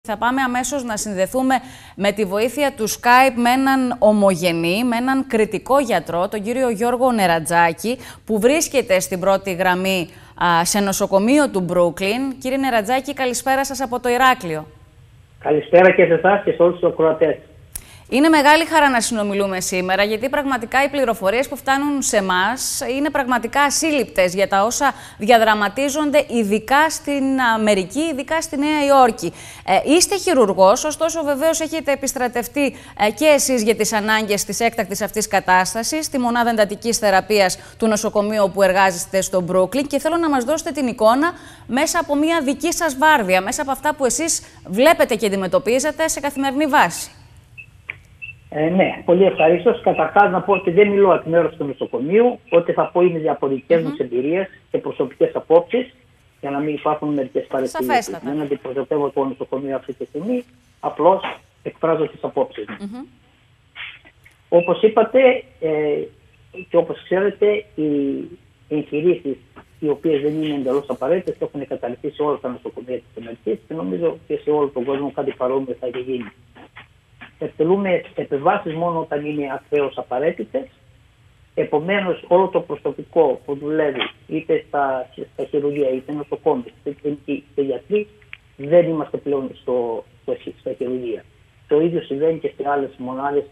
Θα πάμε αμέσως να συνδεθούμε με τη βοήθεια του Skype με έναν ομογενή, με έναν κριτικό γιατρό, τον κύριο Γιώργο Νερατζάκη, που βρίσκεται στην πρώτη γραμμή σε νοσοκομείο του Μπρούκλιν. Κύριε Νερατζάκη, καλησπέρα σας από το Ηράκλειο. Καλησπέρα και σε εσάς και σε όλους τους ακροατές. Είναι μεγάλη χαρά να συνομιλούμε σήμερα, γιατί πραγματικά οι πληροφορίες που φτάνουν σε εμάς είναι πραγματικά ασύλληπτες για τα όσα διαδραματίζονται ειδικά στην Αμερική, ειδικά στη Νέα Υόρκη. Είστε χειρουργός, ωστόσο βεβαίως έχετε επιστρατευτεί και εσείς για τις ανάγκες της έκτακτης αυτής κατάστασης στη μονάδα εντατικής θεραπείας του νοσοκομείου που εργάζεστε στο Μπρούκλιν, και θέλω να μας δώσετε την εικόνα μέσα από μια δική σας βάρδια, μέσα από αυτά που εσείς βλέπετε και αντιμετωπίζετε σε καθημερινή βάση. Ναι, πολύ ευχαρίστως. Καταρχάς να πω ότι δεν μιλώ εκ μέρους του νοσοκομείου, ό,τι θα πω είναι από δικές μου εμπειρίες και προσωπικές απόψεις, για να μην υπάρχουν μερικές παρεξηγήσεις. Δεν αντιπροσωπεύω το νοσοκομείο αυτή τη στιγμή, απλώς εκφράζω τις απόψεις μου. Όπως είπατε και όπως ξέρετε, οι εγχειρήσεις οι οποίες δεν είναι εντελώς απαραίτητες έχουν καταληφθεί σε όλα τα νοσοκομεία της Αμερικής και νομίζω και σε όλο τον κόσμο κάτι παρόμοιο θα έχει γίνει. Εκτελούμε επεμβάσεις μόνο όταν είναι ακραίως απαραίτητες. Επομένως, όλο το προσωπικό που δουλεύει είτε στα χειρουργεία, είτε νοσοκόμες, είτε γιατροί, δεν είμαστε πλέον στα χειρουργεία. Το ίδιο συμβαίνει και σε άλλες μονάδες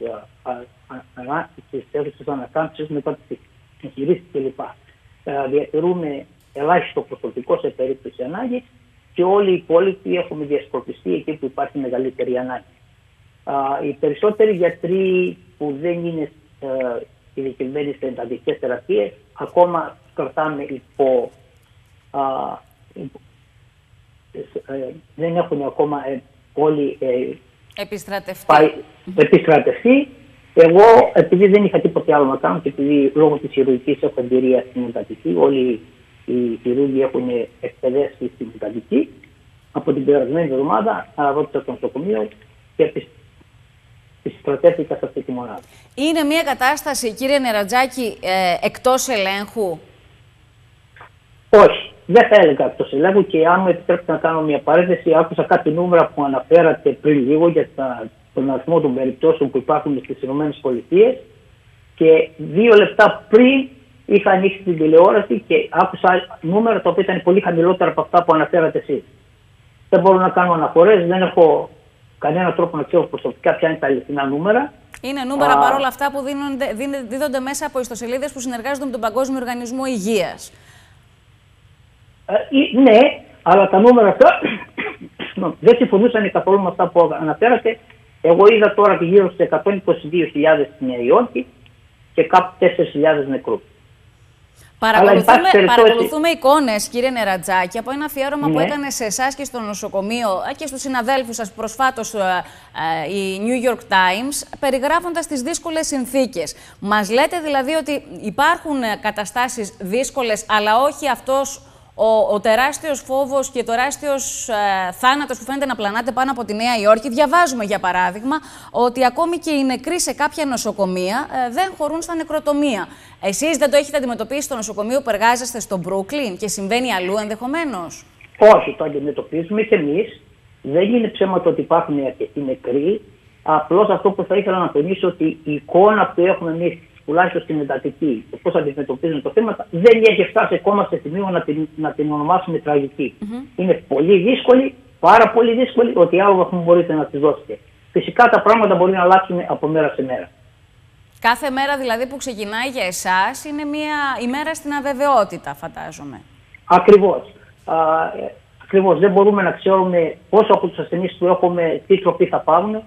της αίθουσας ανακάμψης μετά τις εγχειρήσεις κλπ. Διατηρούμε ελάχιστο προσωπικό σε περίπτωση ανάγκης και όλοι οι υπόλοιποι έχουμε διασκορπιστεί εκεί που υπάρχει μεγαλύτερη ανάγκη. Οι περισσότεροι γιατροί που δεν είναι ειδικευμένοι σε εντατικές θεραπείες ακόμα κρατάμε δεν έχουν ακόμα όλοι επιστρατευτεί. Εγώ, επειδή δεν είχα τίποτε άλλο να κάνω και επειδή λόγω της χειρουργικής έχω εμπειρία στην εντατική, όλοι οι χειρούργοι έχουν εκπαιδεύσει στην εντατική, από την περασμένη εβδομάδα ρώτησα στο νοσοκομείο και στρατεύτηκα σε αυτή τη μονάδα. Είναι μια κατάσταση, κύριε Νερατζάκη, εκτός ελέγχου? Όχι, δεν θα έλεγα εκτός ελέγχου, και αν μου επιτρέπετε να κάνω μια παρένθεση, άκουσα κάτι νούμερα που αναφέρατε πριν λίγο για τον αριθμό των περιπτώσεων που υπάρχουν στις ΗΠΑ και 2 λεπτά πριν είχα ανοίξει την τηλεόραση και άκουσα νούμερα τα οποία ήταν πολύ χαμηλότερα από αυτά που αναφέρατε εσείς. Δεν μπορώ να κάνω αναφορές, δεν έχω κανένα τρόπο να ξέρω προσωπικά ποια είναι τα αληθινά νούμερα. Είναι νούμερα παρόλα αυτά που δίδονται μέσα από ιστοσελίδες που συνεργάζονται με τον Παγκόσμιο Οργανισμό Υγείας. Ναι, αλλά τα νούμερα αυτά δεν συμφωνούσαν καθόλου με αυτά που αναφέρατε. Εγώ είδα τώρα γύρω στις 122.000 στη Νέα Υόρκη και κάπου 4.000 νεκρούς. Παρακολουθούμε εικόνες, κύριε Νερατζάκη, από ένα αφιέρωμα που έκανε σε εσάς και στο νοσοκομείο και στους συναδέλφους σας προσφάτως η New York Times, περιγράφοντας τις δύσκολες συνθήκες. Μας λέτε δηλαδή ότι υπάρχουν καταστάσεις δύσκολες, αλλά όχι αυτός ο τεράστιος φόβος και ο τεράστιος θάνατος που φαίνεται να πλανάται πάνω από τη Νέα Υόρκη. Διαβάζουμε, για παράδειγμα, ότι ακόμη και οι νεκροί σε κάποια νοσοκομεία δεν χωρούν στα νεκροτομεία. Εσείς δεν το έχετε αντιμετωπίσει στο νοσοκομείο που εργάζεστε στο Μπρούκλιν και συμβαίνει αλλού ενδεχομένως? Όχι, το αντιμετωπίζουμε και εμείς. Δεν είναι ψέμα το ότι υπάρχουν αρκετοί νεκροί. Απλώς αυτό που θα ήθελα να τονίσω, ότι η εικόνα που έχουμε εμείς, τουλάχιστον στην εντατική, το πώς αντιμετωπίζουν το θέμα, δεν έχει φτάσει ακόμα σε σημείο να την ονομάσουμε τραγική. Είναι πολύ δύσκολη, πάρα πολύ δύσκολη, ότι άλλο βαθμό μπορείτε να τη δώσετε. Φυσικά τα πράγματα μπορεί να αλλάξουν από μέρα σε μέρα. Κάθε μέρα δηλαδή που ξεκινάει για εσάς είναι μια ημέρα στην αβεβαιότητα, φαντάζομαι. Ακριβώς. Ακριβώς. Δεν μπορούμε να ξέρουμε πόσο από τους ασθενείς που έχουμε, τι τροπή θα πάρουν,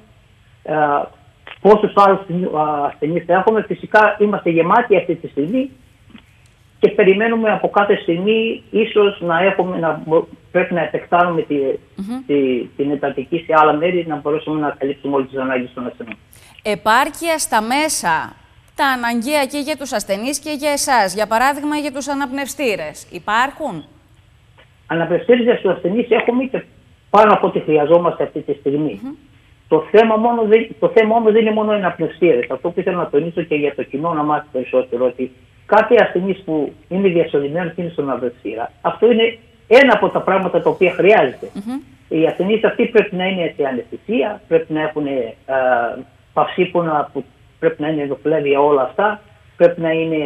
πόσους άλλους ασθενείς θα έχουμε. Φυσικά είμαστε γεμάτοι αυτή τη στιγμή και περιμένουμε από κάθε στιγμή ίσως πρέπει να επεκτάνουμε την εντατική σε άλλα μέρη, να μπορέσουμε να καλύψουμε όλες τις ανάγκες των ασθενών. Επάρκεια στα μέσα, τα αναγκαία και για τους ασθενείς και για εσάς, για παράδειγμα για τους αναπνευστήρες, υπάρχουν? Αναπνευστήρες για τους ασθενείς έχουμε και πάνω από ό,τι χρειαζόμαστε αυτή τη στιγμή. Το θέμα όμως δεν είναι μόνο οι αναπνευστήρες. Αυτό που ήθελα να τονίσω και για το κοινό να μάθει περισσότερο, ότι κάθε ασθενής που είναι διασωληνωμένος και είναι στον αναπνευστήρα, αυτό είναι ένα από τα πράγματα τα οποία χρειάζεται. Οι ασθενείς αυτοί πρέπει να είναι σε αναισθησία, πρέπει να έχουν παυσίπονα που πρέπει να είναι ενδοφλέβια, όλα αυτά, πρέπει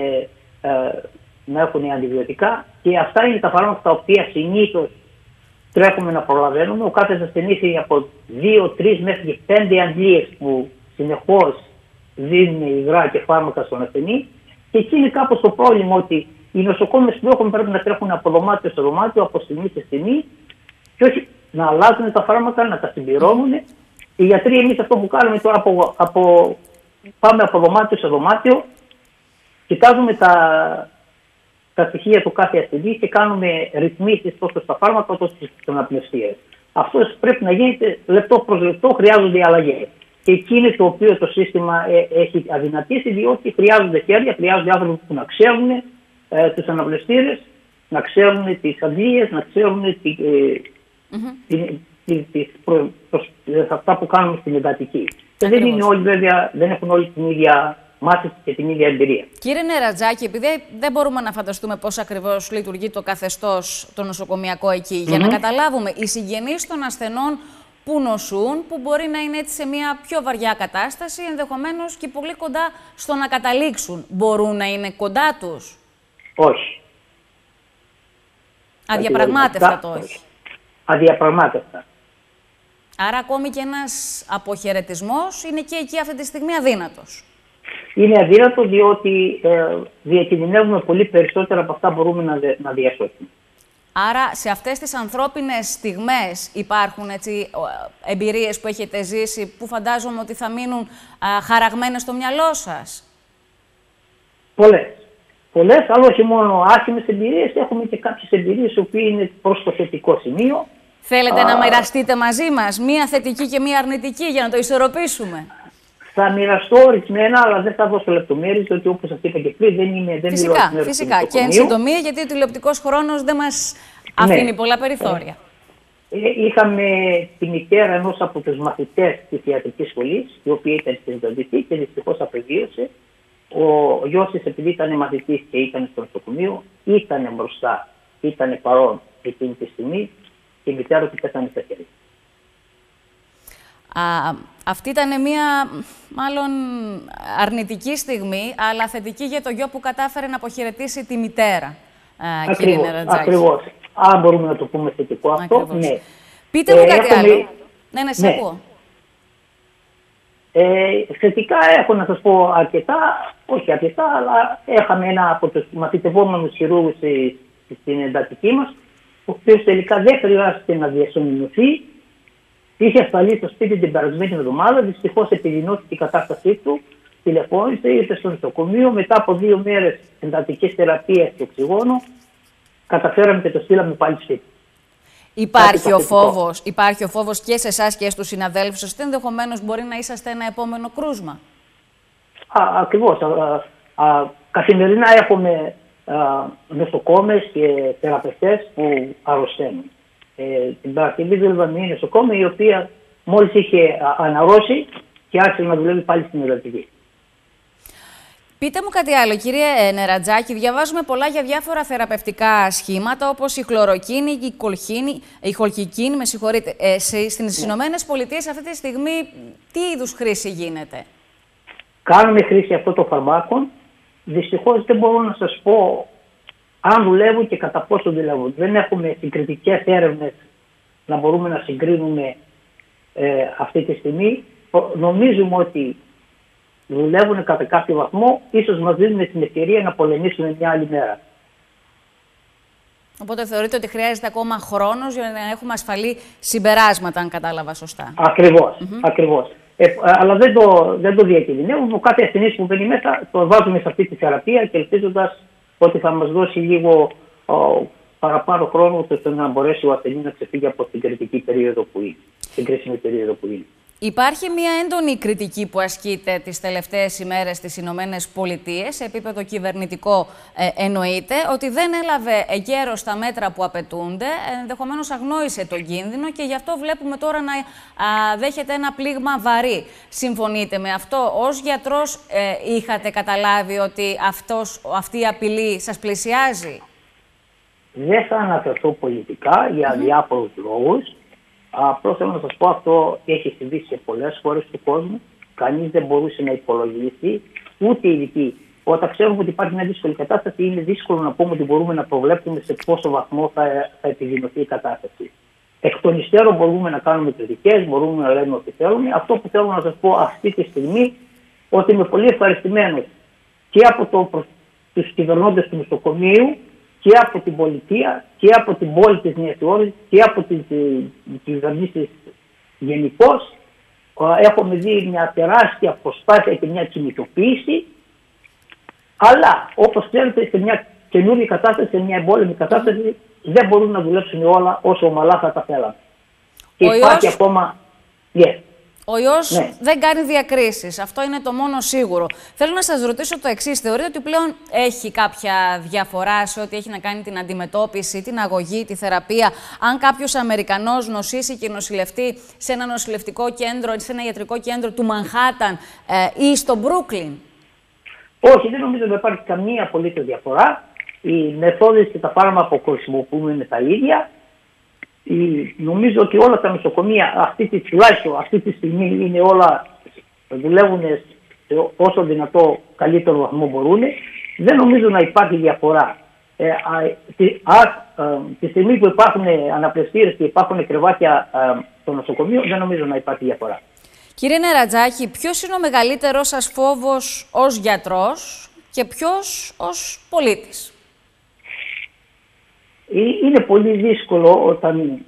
να έχουν αντιβιωτικά, και αυτά είναι τα φάρμακα τα οποία συνήθως τρέχουμε να προλαβαίνουμε. Ο κάθε ασθενής είναι από 2, 3 μέχρι και 5 αντλίες που συνεχώς δίνουν υγρά και φάρμακα στον ασθενή, και εκεί είναι κάπως το πρόβλημα, ότι οι νοσοκόμες που έχουμε πρέπει να τρέχουν από δωμάτιο σε δωμάτιο, από στιγμή σε στιγμή, και όχι να αλλάζουν τα φάρμακα, να τα συμπληρώνουν. Οι γιατροί, εμείς αυτό που κάνουμε τώρα, πάμε από δωμάτιο σε δωμάτιο, κοιτάζουμε τα στοιχεία του κάθε ασθενή και κάνουμε ρυθμίσεις τόσο στα φάρμακα όσο στις αναπνευστήρες. Αυτό πρέπει να γίνεται λεπτό προς λεπτό, χρειάζονται αλλαγές. Και εκεί είναι το οποίο το σύστημα έχει αδυνατήσει, διότι χρειάζονται χέρια, χρειάζονται άνθρωποι που να ξέρουν τους αναπνευστήρες, να ξέρουν τις αντλίες, να ξέρουν αυτά που κάνουμε στην εντατική. Και δεν είναι όλοι, βέβαια, δεν έχουν όλοι την ίδια μάθηση και την ίδια εμπειρία. Κύριε Νερατζάκη, επειδή δεν μπορούμε να φανταστούμε πώς ακριβώς λειτουργεί το καθεστώς το νοσοκομιακό εκεί, για να καταλάβουμε, οι συγγενείς των ασθενών που νοσούν, που μπορεί να είναι έτσι σε μια πιο βαριά κατάσταση, ενδεχομένως και πολύ κοντά στο να καταλήξουν, μπορούν να είναι κοντά τους? Όχι. Αδιαπραγμάτευτα το όχι. Αδιαπραγμάτευτα. Άρα ακόμη και ένας αποχαιρετισμός είναι και εκεί αυτή τη στιγμή αδύνατος. Είναι αδύνατο, διότι διακινδυνεύουμε πολύ περισσότερα από αυτά μπορούμε να διασώσουμε. Άρα σε αυτές τις ανθρώπινες στιγμές υπάρχουν εμπειρίες που έχετε ζήσει που φαντάζομαι ότι θα μείνουν χαραγμένες στο μυαλό σας? Πολλές, αλλά όχι μόνο άσχημες εμπειρίες, έχουμε και κάποιες εμπειρίες οι οποίες είναι προς το θετικό σημείο. Θέλετε να μοιραστείτε μαζί μας μία θετική και μία αρνητική για να το ισορροπήσουμε? Θα μοιραστώ ορισμένα, αλλά δεν θα δώσω λεπτομέρειες, διότι όπως σας είπα και πριν δεν μιλώ Φυσικά. Και εν συντομία, γιατί ο τηλεοπτικός χρόνος δεν μας αφήνει πολλά περιθώρια. Είχαμε τη μητέρα ενός από τους μαθητές της ιατρικής σχολής, η οποία ήταν στην συνταντική και δυστυχώς απεβίωσε. Ο γιος της, επειδή ήταν μαθητής και ήταν στο νοσοκομείο, ήταν μπροστά, ήταν παρόν εκείνη τη στιγμή, και η μητέρα του πέθανε στα χέρια. Αυτή ήταν μια μάλλον αρνητική στιγμή, αλλά θετική για το γιο που κατάφερε να αποχαιρετήσει τη μητέρα, κύριε Νερατζάκη. Ακριβώς. Αν μπορούμε να το πούμε θετικό αυτό, ναι. Πείτε μου κάτι άλλο. Ναι, σε ακούω. Θετικά έχω να σας πω αρκετά, όχι αρκετά, αλλά είχαμε ένα από τους μαθητευόμενους χειρούργους στην εντατική μας, ο οποίος τελικά δεν χρειάζεται να διασωληνωθεί. Είχε ασφαλίσει στο σπίτι την περασμένη εβδομάδα. Δυστυχώς επιδεινώθηκε η κατάστασή του. Τηλεφώνησε, ήρθε στο νοσοκομείο. Μετά από 2 μέρες εντατικής θεραπείας και οξυγόνο, καταφέραμε και το στείλαμε πάλι σπίτι. Υπάρχει ο φόβος και σε εσάς και στους συναδέλφους σας ότι ενδεχομένως μπορεί να είσαστε ένα επόμενο κρούσμα? Ακριβώς. Καθημερινά έχουμε νοσοκόμες και θεραπευτές που αρρωσταίνουν. Την Παρασκευή δούλευα μια νοσοκόμα, η οποία μόλις είχε αναρρώσει και άρχισε να δουλεύει πάλι στην εντατική. Πείτε μου κάτι άλλο, κύριε Νερατζάκη. Διαβάζουμε πολλά για διάφορα θεραπευτικά σχήματα, όπως η χλωροκίνη, η χολκικίνη, Στις Ηνωμένες Πολιτείες αυτή τη στιγμή τι είδους χρήση γίνεται? Κάνουμε χρήση αυτών των φαρμάκων. Δυστυχώς δεν μπορώ να σας πω αν δουλεύουν και κατά πόσο δουλεύουν. Δεν έχουμε συγκριτικές έρευνες να μπορούμε να συγκρίνουμε αυτή τη στιγμή. Νομίζουμε ότι δουλεύουν κατά κάποιο βαθμό, ίσως μας δίνουν την ευκαιρία να πολεμήσουμε μια άλλη μέρα. Οπότε θεωρείτε ότι χρειάζεται ακόμα χρόνος για να έχουμε ασφαλή συμπεράσματα, αν κατάλαβα σωστά? Ακριβώς. Αλλά δεν το διακινδυνεύουμε. Ο κάθε ασθενής που μπαίνει μέσα το βάζουμε σε αυτή τη θεραπεία και ελπίζοντας ότι θα μας δώσει λίγο παραπάνω χρόνο ώστε να μπορέσει ο ασθενής να ξεφύγει από την κριτική περίοδο που είναι, την κρίσιμη περίοδο που είναι. Υπάρχει μια έντονη κριτική που ασκείται τις τελευταίες ημέρες στις Ηνωμένες Πολιτείες, σε επίπεδο κυβερνητικό εννοείται, ότι δεν έλαβε εγκαίρως τα μέτρα που απαιτούνται, ενδεχομένως αγνόησε τον κίνδυνο και γι' αυτό βλέπουμε τώρα να δέχεται ένα πλήγμα βαρύ. Συμφωνείτε με αυτό? Ως γιατρός είχατε καταλάβει ότι αυτή η απειλή σας πλησιάζει? Δεν θα αναφερθώ πολιτικά για διάφορους λόγους. Απλώς θέλω να σας πω, αυτό έχει συμβεί σε πολλές χώρες του κόσμου. Κανείς δεν μπορούσε να υπολογίσει, ούτε οι ειδικοί. Όταν ξέρουμε ότι υπάρχει μια δύσκολη κατάσταση, είναι δύσκολο να πούμε ότι μπορούμε να προβλέψουμε σε πόσο βαθμό θα επιδεινωθεί η κατάσταση. Εκ των υστέρων μπορούμε να κάνουμε κριτικές, μπορούμε να λέμε ό,τι θέλουμε. Αυτό που θέλω να σας πω αυτή τη στιγμή, ότι είμαι πολύ ευχαριστημένος και από τους κυβερνώντες του νοσοκομείου και από την πολιτεία και από την πόλη της Νέας Υόρκης και από τις κυβερνήσεις γενικώς. Έχουμε δει μια τεράστια προσπάθεια και μια κινητοποίηση, αλλά όπως ξέρετε, σε μια καινούργια κατάσταση, σε μια εμπόλεμη κατάσταση, δεν μπορούν να δουλέψουν όλα όσο ομαλά θα τα θέλαμε. Και υπάρχει ακόμα. Ο ιός δεν κάνει διακρίσεις. Αυτό είναι το μόνο σίγουρο. Θέλω να σας ρωτήσω το εξής. Θεωρείτε ότι πλέον έχει κάποια διαφορά σε ό,τι έχει να κάνει την αντιμετώπιση, την αγωγή, τη θεραπεία, αν κάποιος Αμερικανός νοσήσει και νοσηλευτεί σε ένα νοσηλευτικό κέντρο, σε ένα ιατρικό κέντρο του Μανχάταν ή στο Μπρούκλιν? Όχι, δεν νομίζω ότι υπάρχει καμία απολύτως διαφορά. Οι μεθόδες και τα φάρμακα που χρησιμοποιούμε είναι τα ίδια. Νομίζω ότι όλα τα νοσοκομεία τουλάχιστον αυτή τη στιγμή είναι όλα, δουλεύουν όσο δυνατό καλύτερο βαθμό μπορούν. Δεν νομίζω να υπάρχει διαφορά. Τη στιγμή που υπάρχουν αναπληστήρες και υπάρχουν κρεβάτια στο νοσοκομείο, δεν νομίζω να υπάρχει διαφορά. Κύριε Νερατζάκη, ποιος είναι ο μεγαλύτερος σας φόβος ως γιατρός και ποιος ως πολίτης? Είναι πολύ δύσκολο όταν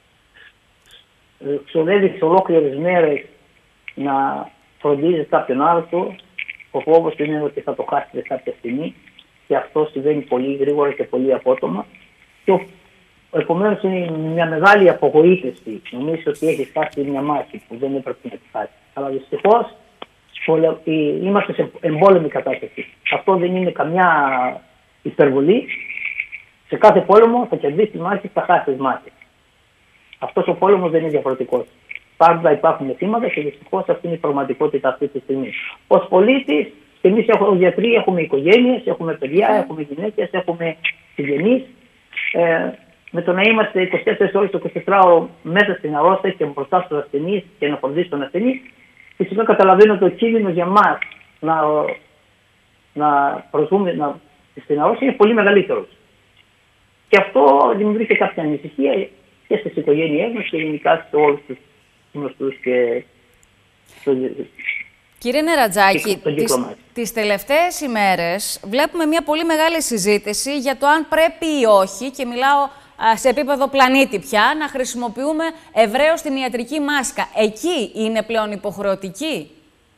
ξοδεύεις ολόκληρες μέρες να φροντίζεις κάποιον άλλο. Ο φόβος είναι ότι θα το χάσετε κάποια στιγμή και αυτό συμβαίνει πολύ γρήγορα και πολύ απότομα. Και επομένως είναι μια μεγάλη απογοήτευση. Νομίζω ότι έχει χάσει μια μάχη που δεν έπρεπε να τη χάσει. Αλλά δυστυχώς είμαστε σε εμπόλεμη κατάσταση. Αυτό δεν είναι καμιά υπερβολή. Σε κάθε πόλεμο θα κερδίσει τη μάχη, θα χάσει τη μάχη. Αυτός ο πόλεμος δεν είναι διαφορετικός. Πάντα υπάρχουν θύματα και δυστυχώς αυτή είναι η πραγματικότητα αυτή τη στιγμή. Ως πολίτης, εμείς ως γιατροί έχουμε οικογένειες, έχουμε παιδιά, έχουμε γυναίκες, έχουμε συγγενείς. Με το να είμαστε 24 ώρες το 24ωρο μέσα στην αρρώστια και μπροστά στους ασθενείς και να φροντίσει τον ασθενή, φυσικά καταλαβαίνω ότι ο κίνδυνος για μας να προσβούμε στην αρρώστια είναι πολύ μεγαλύτερος. Και αυτό δημιουργεί και κάποια ανησυχία και στις οικογένειές μας και γενικά σε όλους τους γνωστούς και Κύριε Νερατζάκη, τις τελευταίες ημέρες βλέπουμε μια πολύ μεγάλη συζήτηση για το αν πρέπει ή όχι, και μιλάω σε επίπεδο πλανήτη πια, να χρησιμοποιούμε ευρέως την ιατρική μάσκα. Εκεί είναι πλέον υποχρεωτική?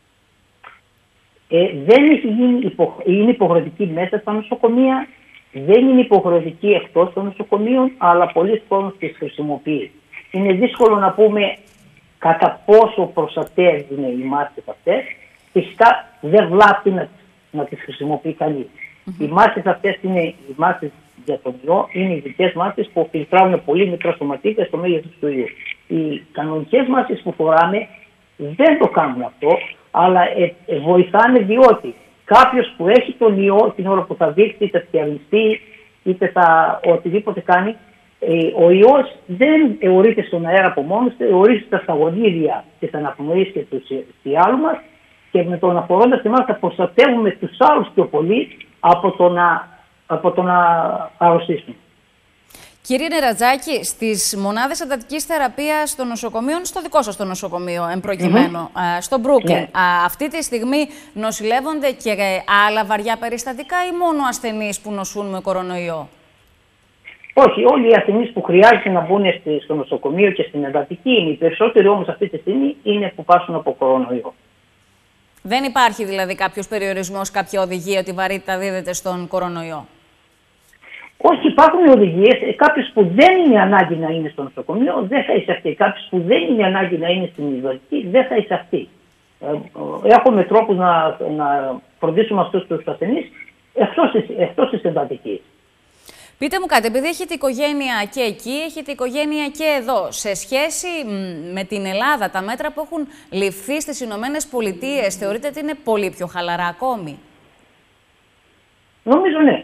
Δεν έχει γίνει είναι υποχρεωτική μέσα στα νοσοκομεία, δεν είναι υποχρεωτική εκτός των νοσοκομείων, αλλά πολλοί κόσμος τις χρησιμοποιεί. Είναι δύσκολο να πούμε κατά πόσο προστατεύουν οι μάσκες αυτές. Φυσικά δεν βλάπτει να τις χρησιμοποιεί κανείς. Οι μάσκες αυτές είναι οι μάσκες για τον ιό, είναι οι ειδικές μάσκες που φιλτράρουν πολύ μικρά σωματίδια στο μέγεθος του ιού. Οι κανονικές μάσκες που φοράμε δεν το κάνουν αυτό, αλλά βοηθάνε, διότι κάποιος που έχει τον ιό την ώρα που θα δείξει, είτε θυαλιστεί, είτε θα οτιδήποτε κάνει, ο ιός δεν αιωρείται στον αέρα από μόνος του, αιωρείται στα σταγονίδια της αναπνοής και του στιάλου μας, και με το να φορώντας τη μάσκα προστατεύουμε τους άλλους πιο πολύ από το να αρρωστήσουν. Κύριε Νερατζάκη, στις μονάδες εντατικής θεραπείας των νοσοκομείων, στο δικό σας το νοσοκομείο εμπροκειμένου, στο Μπρούκλιν, αυτή τη στιγμή νοσηλεύονται και άλλα βαριά περιστατικά ή μόνο ασθενείς που νοσούν με κορονοϊό? Όχι, όλοι οι ασθενείς που χρειάζεται να μπουν στο νοσοκομείο και στην εντατική είναι. Οι περισσότεροι όμως αυτή τη στιγμή είναι που πάσουν από κορονοϊό. Δεν υπάρχει δηλαδή κάποιος περιορισμός, κάποια οδηγία ότι η βαρύτητα δίδεται στον κορονοϊό? Όχι, υπάρχουν οδηγίες. Κάποιος που δεν είναι ανάγκη να είναι στο νοσοκομείο δεν θα εισαχθεί. Κάποιος που δεν είναι ανάγκη να είναι στην εντατική δεν θα εισαχθεί. Έχουμε τρόπους να φροντίσουμε αυτούς τους ασθενείς εκτός της εντατικής. Πείτε μου κάτι, επειδή έχετε οικογένεια και εκεί, έχετε οικογένεια και εδώ, σε σχέση με την Ελλάδα, τα μέτρα που έχουν ληφθεί στις Ηνωμένες Πολιτείες, θεωρείτε ότι είναι πολύ πιο χαλαρά ακόμη? Νομίζω ναι.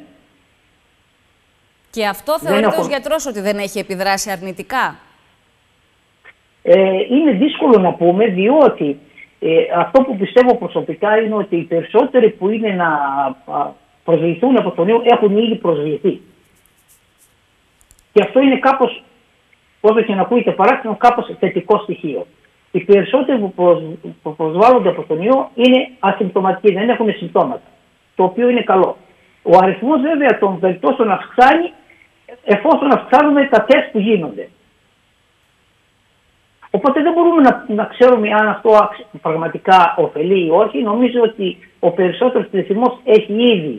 Και αυτό θεωρείτε ως γιατρός ότι δεν έχει επιδράσει αρνητικά? είναι δύσκολο να πούμε, διότι αυτό που πιστεύω προσωπικά είναι ότι οι περισσότεροι που είναι να προσβληθούν από τον ιό έχουν ήδη προσβληθεί. Και αυτό είναι κάπως, όσο και να ακούγεται παράξενο, κάπως θετικό στοιχείο. Οι περισσότεροι που προσβάλλονται από τον ιό είναι ασυμπτωματικοί, δεν έχουν συμπτώματα, το οποίο είναι καλό. Ο αριθμός βέβαια των περιπτώσεων αυξάνει εφόσον αυξάνουμε τα τεστ που γίνονται. Οπότε δεν μπορούμε να ξέρουμε αν αυτό πραγματικά ωφελεί ή όχι. Νομίζω ότι ο περισσότερος πληθυσμός έχει ήδη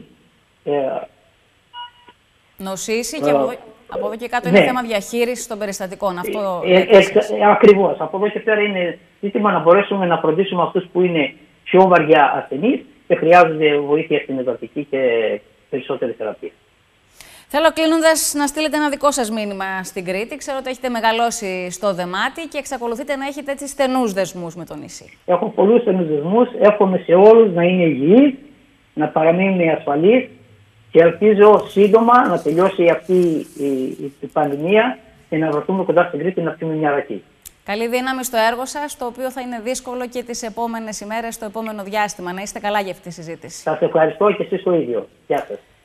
νοσήσει και από εδώ και κάτω είναι θέμα διαχείρισης των περιστατικών. Αυτό ακριβώς. Από εδώ και πέρα είναι ζήτημα να μπορέσουμε να φροντίσουμε αυτούς που είναι πιο βαριά ασθενείς και χρειάζονται βοήθεια στην εντατική και περισσότερη θεραπεία. Θέλω κλείνοντας να στείλετε ένα δικό σας μήνυμα στην Κρήτη. Ξέρω ότι έχετε μεγαλώσει στο Δεμάτι και εξακολουθείτε να έχετε έτσι στενούς δεσμούς με το νησί. Έχω πολλούς στενούς δεσμούς. Εύχομαι σε όλους να είναι υγιείς, να παραμείνουν ασφαλείς και ελπίζω σύντομα να τελειώσει αυτή η πανδημία και να βρεθούμε κοντά στην Κρήτη να πιούμε μια ρακή. Καλή δύναμη στο έργο σας, το οποίο θα είναι δύσκολο και τις επόμενες ημέρες, το επόμενο διάστημα. Να είστε καλά για αυτή τη συζήτηση. Σας ευχαριστώ και εσείς το ίδιο. Γεια σας.